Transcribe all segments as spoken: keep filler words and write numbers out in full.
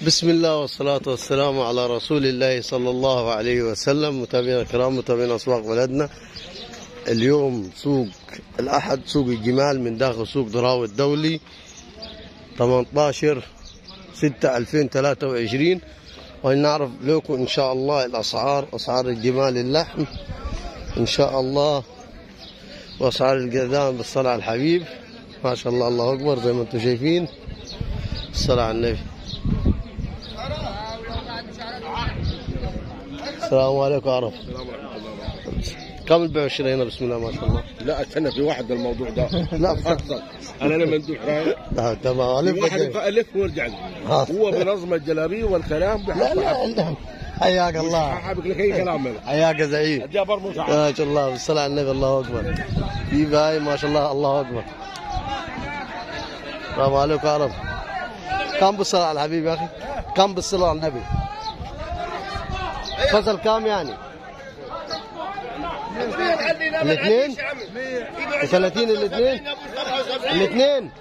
بسم الله والصلاة والسلام على رسول الله صلى الله عليه وسلم. متابعينا الكرام، متابعين أسواق بلدنا. اليوم سوق الأحد، سوق الجمال من داخل سوق دراوي الدولي، ثمانية عشر ستة ألفين وثلاثة وعشرين. ونعرف لكم إن شاء الله الأسعار، أسعار الجمال اللحم إن شاء الله، وأسعار القدام بالصلاة على الحبيب. ما شاء الله، الله أكبر. زي ما أنتم شايفين، الصلاة على النبي. السلام عليكم. عرف كم البيع والشراء هنا؟ بسم الله ما شاء الله. لا استنى، في واحد الموضوع ده. لا افضل انا انا مندوب رايح. لا تمام. في واحد الف وارجع لي. هو بنظم الجلابيه والكلام. لا لا لا حياك الله. حابب لك اي كلام منه. حياك يا زعيم. ما شاء الله، بالصلاه على النبي. الله اكبر. في باي ما شاء الله، الله اكبر. السلام عليكم. عرب كم بالصلاه على الحبيب يا اخي؟ كم بالصلاه على النبي؟ فصل كام يعني؟ الاثنين وثلاثين. الاثنين الاثنين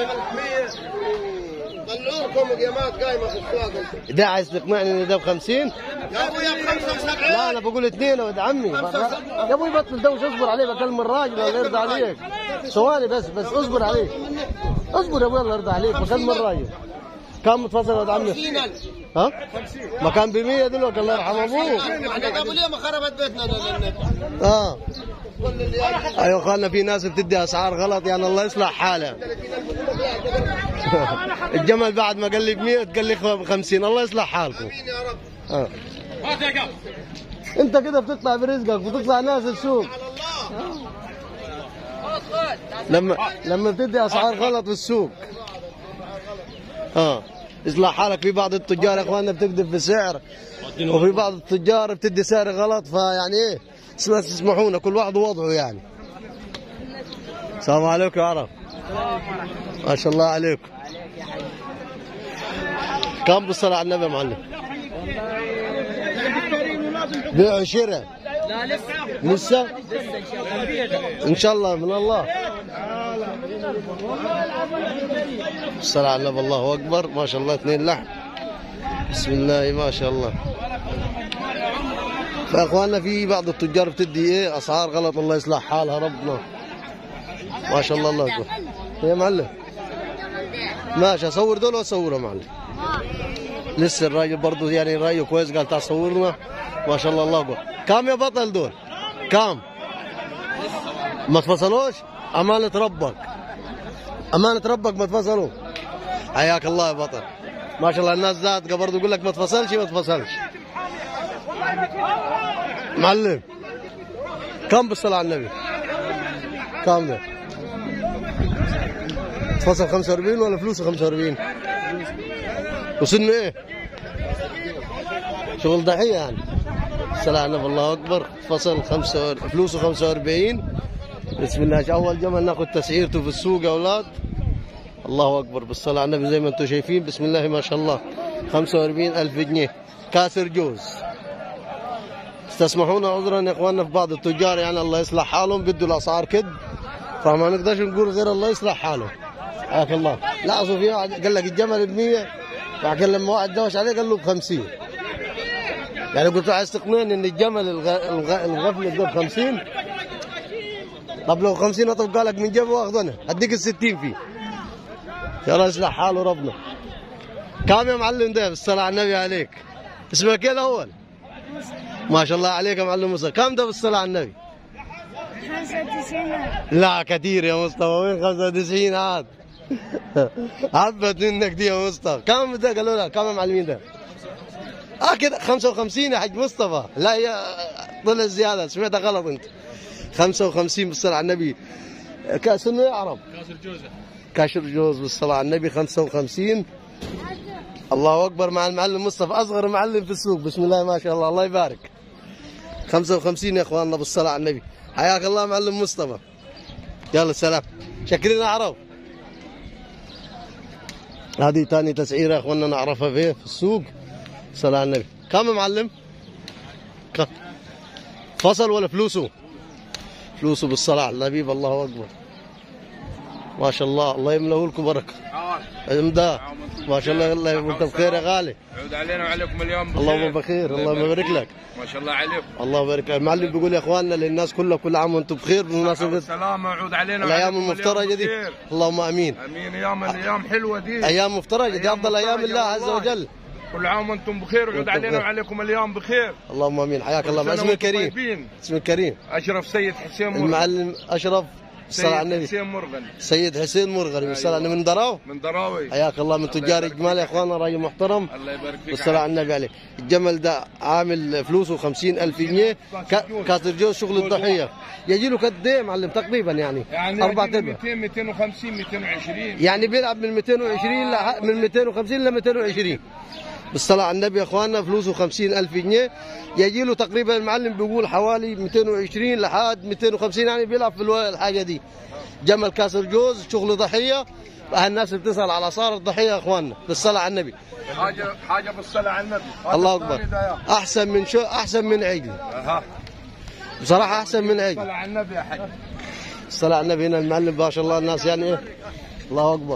طلعوكم قيامات قايمه في السواق. ده عايز تقنعني ان ده ب خمسين؟ يا ابويا ب خمسة وسبعين. لا انا بقول اثنين يا ولد عمي. يا ابوي بطل دوش، اصبر عليه. بكلم الراجل الله يرضى عليك. ثواني بس بس اصبر عليه. اصبر يا ابوي الله يرضى عليك. بكلم الراجل. كم متفصل يا ولد عمي؟ خمسين ألف. ها؟ ما كان ب مية دلوقتي الله يرحم ابوه. احنا قبل يوم خربت بيتنا للنت. اه ايوه اخواننا، في ناس بتدي اسعار غلط، يعني الله يصلح حالها. الجمل بعد ما قال لي ب مية قال لي ب خمسين. الله يصلح حالكم. امين يا رب. اه انت كده بتطلع برزقك، بتطلع ناس السوق. لما لما بتدي اسعار غلط في السوق. اه اصلح حالك. في بعض التجار يا اخواننا بتكذب في سعر، وفي بعض التجار بتدي سعر غلط. فيعني ايه، تسمحونا، كل واحد وضعه يعني. السلام عليكم يا عرب. ما شاء الله عليكم. كم بالصلاة على النبي يا معلم؟ بيع وشراء؟ لا لسه لسه؟ لسه ان شاء الله من الله. الصلاة على النبي، الله اكبر. ما شاء الله، اثنين لحم. بسم الله ما شاء الله. فاخواننا في بعض التجار بتدي ايه اسعار غلط، الله يصلح حالها ربنا. ما شاء الله، الله اكبر. يا معلم ماشي، اصور دول واصوره معلم. لسه الراجل برضه يعني رايه كويس، قال تعال صورنا. ما شاء الله، الله اكبر. كام يا بطل دول؟ كام؟ ما تفصلوش؟ امانة ربك، امانة ربك ما تفصلوا. حياك الله يا بطل. ما شاء الله، الناس ذاتك برضه يقول لك ما تفصلش ما تفصلش. معلم كم بالصلاة على النبي؟ كم ده؟ تفصل خمسة وأربعين ولا فلوسه خمسة وأربعين؟ وسنه ايه؟ شغل ضحية يعني. الصلاة على النبي، الله أكبر. فصل خمسة، فلوسه خمسة وأربعين. بسم الله. أول جمل ناخذ تسعيرته في السوق يا أولاد. الله أكبر، بالصلاة على النبي. زي ما أنتم شايفين، بسم الله ما شاء الله. خمسة وأربعين ألف جنيه كاسر جوز. استسمحونا عذرا يا اخواننا، في بعض التجار يعني الله يصلح حالهم بدوا الاسعار كد، فما نقدرش نقول غير الله يصلح حاله. حياك الله. لاحظوا في واحد قال لك الجمل ب مية، بعدين لما واحد دوش عليه قال له ب خمسين. يعني قلت له عايز تقنعني ان الجمل الغ... الغفل ده ب خمسين؟ طب لو خمسين اطلق لك من جيبه واخذ انا اديك ال ستين فيه. يا الله يصلح حاله ربنا. كام يا معلم ده بالصلاة على النبي عليك؟ اسمك ايه الاول؟ ما شاء الله عليك يا معلم مصطفى. كم ده بالصلاة على النبي؟ خمسة وتسعين. لا كثير يا مصطفى. وين خمسة وتسعين عاد؟ عبت منك دي يا مصطفى. كم ده قالوا لك؟ كم يا معلمين ده؟ اه كده خمسة وخمسين يا حاج مصطفى. لا يا طلع زيادة، سمعتها غلط انت. خمسة وخمسين بالصلاة على النبي. كاس انه يعرب؟ كاسر جوزة. كاسر جوز بالصلاة على النبي خمسة وخمسين. الله اكبر. مع المعلم مصطفى، اصغر معلم في السوق. بسم الله ما شاء الله، الله يبارك. خمسة وخمسين يا اخواننا بالصلاة على النبي. حياك الله معلم مصطفى. يلا سلام. شكرين اعرف. هذه ثاني تسعيره يا اخواننا نعرفها فيه في السوق. صلاة على النبي. كم يا معلم؟ كم؟ فصل ولا فلوسه؟ فلوسه بالصلاة على النبي. الله اكبر. ما شاء الله، الله يملأه لكم بركه. امدا ما شاء الله، الله وانت بخير يا غالي. عود علينا وعليكم اليوم بخير. اللهم بخير، الله يبارك لك. ما شاء الله عليكم. الله يبارك. المعلم بيقول يا اخواننا للناس كلها كل عام وانتم بخير بمناسبه السلامة. عود علينا الايام المفترجه دي. اللهم امين. امين. ايام الايام حلوه دي. ايام مفترجه دي افضل ايام الله عز وجل. كل عام وانتم بخير وعود علينا وعليكم اليوم بخير. اللهم امين. حياك الله. اسمك الكريم. اسمك الكريم. اشرف سيد حسين مرغن. المعلم اشرف الصلاة على النبي. حسين مرغن. سيد حسين مرغن. الصلاة على النبي. من دراو؟ من دراوي. حياك الله. من تجار الجمال يا اخوانا، راجل محترم. الله يبارك فيك. والصلاة على النبي عليك. الجمل ده عامل فلوسه خمسين ألف جنيه، كاسر جوز شغل الضحية. يجي له قد ايه معلم تقريبا يعني؟ يعني أربعة أرباع. مئتين مئتين وخمسين مئتين وعشرين. يعني بيلعب من مئتين وعشرين ل من مئتين وخمسين ل مئتين وعشرين. بالصلاة على النبي يا اخواننا، فلوسه خمسين ألف جنيه. يجي له تقريبا المعلم بيقول حوالي مئتين وعشرين لحد مئتين وخمسين، يعني بيلعب في الحاجة دي. جمل كاسر جوز شغل ضحية. الناس بتسأل على اسعار الضحية يا اخواننا. بالصلاة على النبي. حاجة حاجة بالصلاة على النبي. الله اكبر. احسن من شو احسن من عجل. اها. بصراحة احسن من عجل. بالصلاة على النبي يا حاج. الصلاة على النبي. هنا المعلم ما شاء الله الناس يعني ايه. الله اكبر.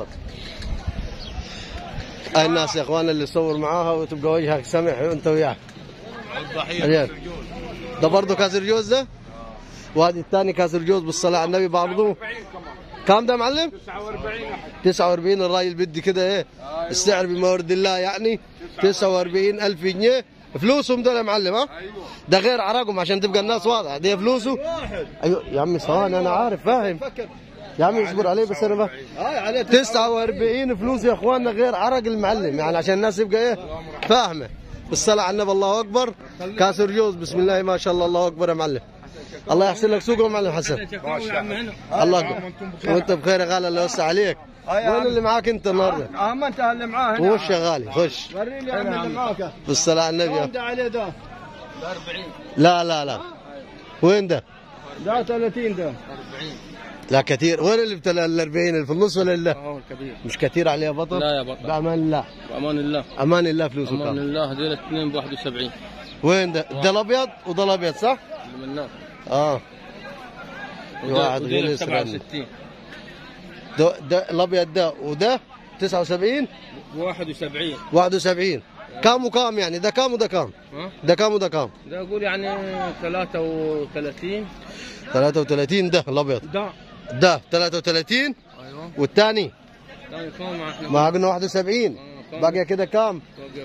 هاي الناس يا اخوان اللي تصور معاها وتبقى وجهك سمح وانت وياه. الضحية ده برضه كاسر جوز ده؟ وهذه الثاني كاسر جوز بالصلاة على النبي بعرضوه. كم ده معلم؟ تسعة وأربعين. تسعة وأربعين. الراجل بدي كده ايه؟ السعر بما يرضي الله يعني. تسعة وأربعين ألف جنيه فلوسهم دول يا معلم. ها؟ ده غير عرقهم عشان تبقى الناس واضحة. دي فلوسه. ايوه يا عمي ثواني انا عارف فاهم. يا عمي اصبر عليه بس انا فاهم. تسعة وأربعين فلوس يا اخواننا غير عرق المعلم، يعني عشان الناس يبقى ايه؟ فاهمه. بالصلاة على النبي. الله اكبر. كاسر جوز بسم الله ما شاء الله. الله اكبر يا معلم. الله يحسن لك سوقه يا معلم حسن. الله اكبر. وانت بخير يا غالي. الله يوسع عليك. وين اللي معاك انت النهارده؟ اه ما انت اللي معاه هنا. خش يا غالي خش. وريني يا عم اللي معاك. بالصلاة على النبي. وين ده عليه ده؟ لا لا لا. وين ده؟ ده ثلاثين ده. لا كثير. وين اللي بتاع ال أربعين اللي في النص ولا لا؟ هو الكبير. مش كثير عليه بطل؟ لا يا بطل. بأمان الله. بأمان الله. أمان الله فلوسه أمان كام؟ الله. هذول الاثنين ب واحد وسبعين. وين ده؟ ده الأبيض وده الأبيض صح؟ اللي من الناس. اه. واحد غير سبعة وستين. ده ده الأبيض ده وده تسعة وسبعين؟ واحد وسبعين. واحد وسبعين. كام وكام يعني؟ ده كام وده كام؟ ها؟ ده كام وده كام؟ ده أقول يعني ثلاثة وثلاثين. ثلاثة وثلاثين ده الأبيض. ده ده ثلاثة وثلاثين. أيوه. والثاني؟ الثاني كام احنا؟ ما قلنا واحد وسبعين. باقي كده كام؟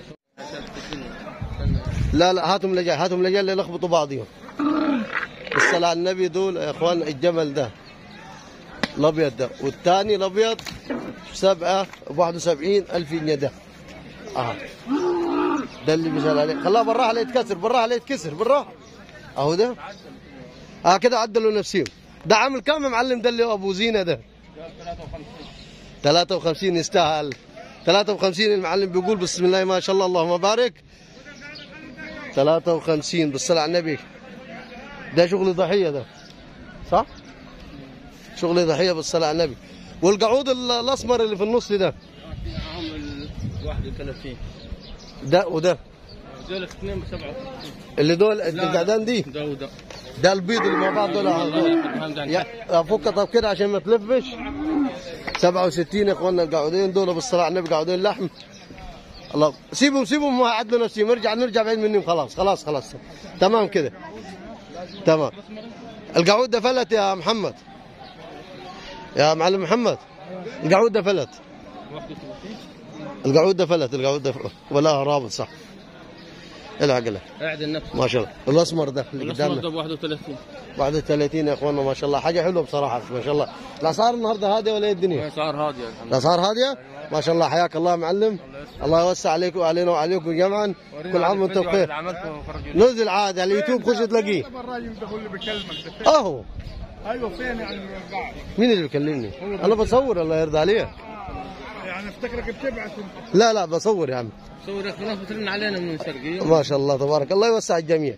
لا لا هاتهم لجاي هاتهم لجاي اللي يلخبطوا بعضهم. الصلاة على النبي. دول يا اخوان الجمل ده الابيض ده والثاني الابيض سبعة ب واحد وسبعين ألف جنيه ده. اه ده اللي بيسأل عليه. خلاه بالراحة لا يتكسر. بالراحة لا يتكسر. بالراحة اهو ده. اه كده عدلوا نفسهم. ده عامل كام يا معلم؟ ده اللي هو ابو زينة ده ثلاثة وخمسين. يستاهل ثلاثة وخمسين. المعلم بيقول بسم الله ما شاء الله اللهم بارك. ثلاثة وخمسين بالصلاة على النبي. ده شغل ضحية ده صح؟ شغل ضحية بالصلاة على النبي. والقعود الأسمر اللي في النص ده عامل واحد وثلاثين. ده وده دول اثنين ب سبعة وستين. اللي دول القعدان دي. ده وده. ده البيض اللي مع بعض دول. افك طب كده عشان ما تلفش. سبعة وستين يا اخوانا القعودين دول بالصلاة على النبي. قعودين لحم. الله سيبهم سيبهم ما عدلوا نفسهم. نرجع نرجع بعيد منهم. خلاص خلاص خلاص تمام كده تمام. القعود ده فلت يا محمد. يا معلم محمد القعود ده فلت. القعود ده فلت. القعود ده فلت. ولا رابط صح. الحق له. قاعد النفس. ما شاء الله. الاسمر ده اللي قدامنا. الاسمر ده ب واحد وثلاثين. واحد وثلاثين يا اخوانا ما شاء الله. حاجه حلوه بصراحه ما شاء الله. الاسعار النهارده هاديه ولا ايه الدنيا؟ الاسعار هاديه الحمد لله. الاسعار هاديه؟ ما شاء الله. حياك الله يا معلم. الله يوسع عليكم وعلينا وعليكم جميعا. كل عام وانتم بخير. نزل عاد على اليوتيوب خش تلاقيه. الراجل ده هو اللي بيكلمك. اهو. ايوه فين يعني؟ مين اللي بيكلمني؟ انا بصور الله يرضى عليك. يعني افتكرك بتبعث. لا لا بصور يا عم. صور يا اخي ناس بترن علينا من الشرقيه. ما شاء الله تبارك الله. يوسع الجميع.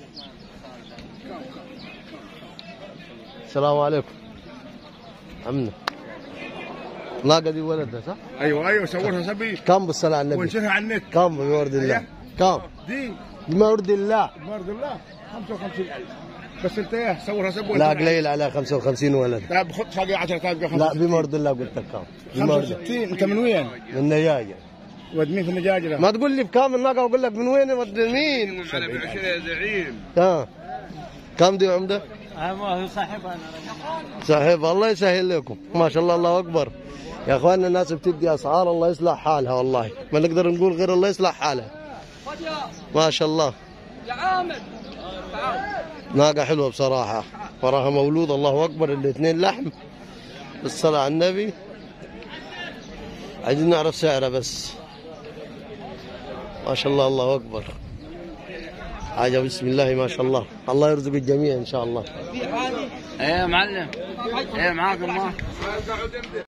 السلام عليكم. عمنا لاقى دي ولدها صح؟ ايوه ايوه صورها سبي. كم بالصلاة على النبي؟ ونشرها على النت. كم بما يرضي الله؟ كم؟ دي بما يرضي الله. بما يرضي الله خمسة وخمسين ألف. بس انت ايه صورها سبوه. لا قليل على خمسة وخمسين ولد. طيب خد باقي عشرة آلاف. لا بمرض الله قلت لك كم. خمسة وستين. انت من وين؟ من نياجة. ود مين في النجاجة؟ ما تقول لي بكام الناقة واقول لك من وين ود مين؟ على بعشرة يا زعيم. ها كم دي عمده؟ هو صاحبها صاحب الله يسهل لكم ما شاء الله الله اكبر يا اخواننا. الناس بتدي اسعار الله يصلح حالها والله ما نقدر نقول غير الله يصلح حالها ما شاء الله. يا عامر ناقة حلوة بصراحة وراها مولود الله اكبر الاثنين لحم بالصلاة على النبي. عايزين نعرف سعرها بس ما شاء الله الله اكبر. حاجة بسم الله ما شاء الله. الله يرزق الجميع ان شاء الله. ايه يا معلم ايه معاك الله.